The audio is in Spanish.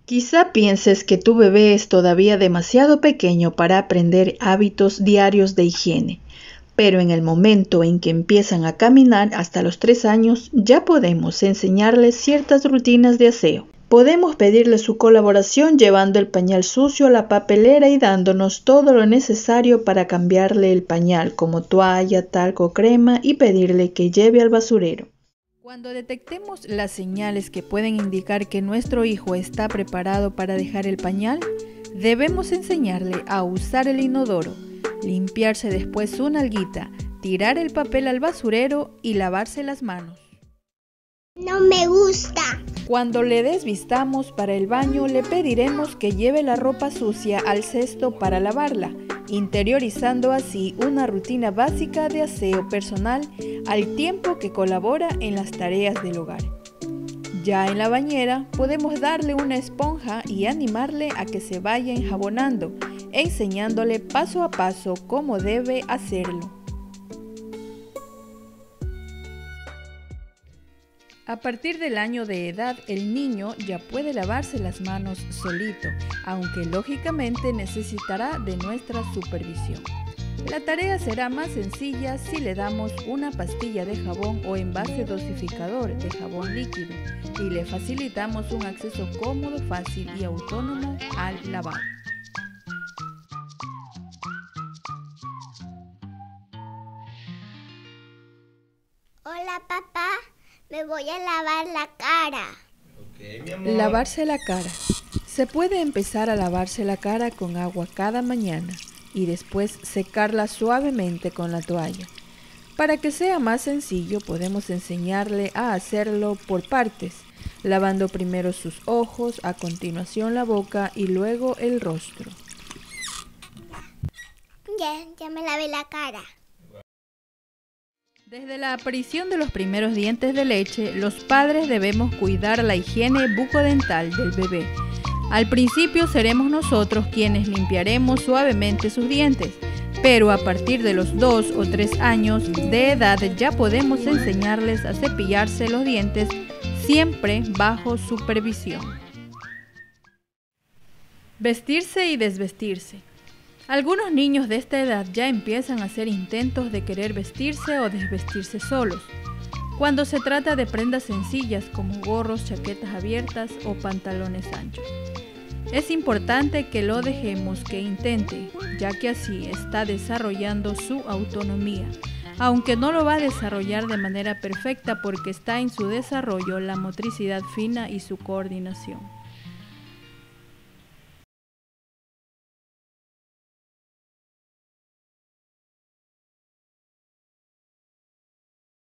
Quizá pienses que tu bebé es todavía demasiado pequeño para aprender hábitos diarios de higiene, pero en el momento en que empiezan a caminar hasta los 3 años ya podemos enseñarles ciertas rutinas de aseo. Podemos pedirle su colaboración llevando el pañal sucio a la papelera y dándonos todo lo necesario para cambiarle el pañal, como toalla, talco, crema, y pedirle que lleve al basurero. Cuando detectemos las señales que pueden indicar que nuestro hijo está preparado para dejar el pañal, debemos enseñarle a usar el inodoro, limpiarse después su nalguita, tirar el papel al basurero y lavarse las manos. No me gusta. Cuando le desvistamos para el baño, le pediremos que lleve la ropa sucia al cesto para lavarla, interiorizando así una rutina básica de aseo personal al tiempo que colabora en las tareas del hogar. Ya en la bañera, podemos darle una esponja y animarle a que se vaya enjabonando, enseñándole paso a paso cómo debe hacerlo. A partir del año de edad, el niño ya puede lavarse las manos solito, aunque lógicamente necesitará de nuestra supervisión. La tarea será más sencilla si le damos una pastilla de jabón o envase dosificador de jabón líquido y le facilitamos un acceso cómodo, fácil y autónomo al lavado. Hola, papá. Me voy a lavar la cara. Ok, mi amor. Lavarse la cara. Se puede empezar a lavarse la cara con agua cada mañana y después secarla suavemente con la toalla. Para que sea más sencillo, podemos enseñarle a hacerlo por partes, lavando primero sus ojos, a continuación la boca y luego el rostro. Ya me lavé la cara. Desde la aparición de los primeros dientes de leche, los padres debemos cuidar la higiene bucodental del bebé. Al principio seremos nosotros quienes limpiaremos suavemente sus dientes, pero a partir de los 2 o 3 años de edad ya podemos enseñarles a cepillarse los dientes siempre bajo supervisión. Vestirse y desvestirse. Algunos niños de esta edad ya empiezan a hacer intentos de querer vestirse o desvestirse solos, cuando se trata de prendas sencillas como gorros, chaquetas abiertas o pantalones anchos. Es importante que lo dejemos que intente, ya que así está desarrollando su autonomía, aunque no lo va a desarrollar de manera perfecta porque está en su desarrollo la motricidad fina y su coordinación.